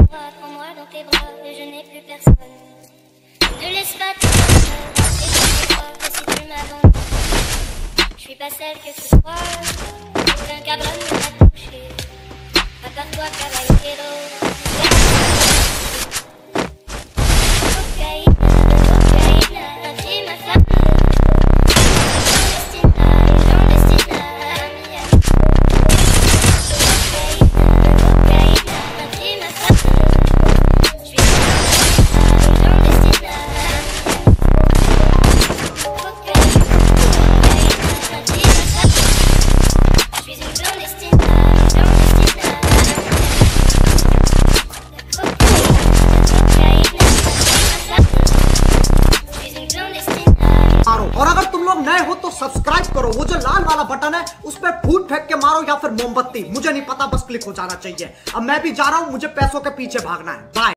Prends-moi dans tes bras, je n'ai plus personne. Ne laisse pas tes bras, si tu m'abandonnes. Je suis pas celle que tu crois, aucun cabron ne m'a touché. À part toi, caballero. Cocaïne, tu ma femme. और अगर तुम लोग नए हो तो सब्सक्राइब करो, वो जो लाल वाला बटन है उस पर फूट फेंक के मारो या फिर मोमबत्ती, मुझे नहीं पता, बस क्लिक हो जाना चाहिए। अब मैं भी जा रहा हूं, मुझे पैसों के पीछे भागना है। बाय।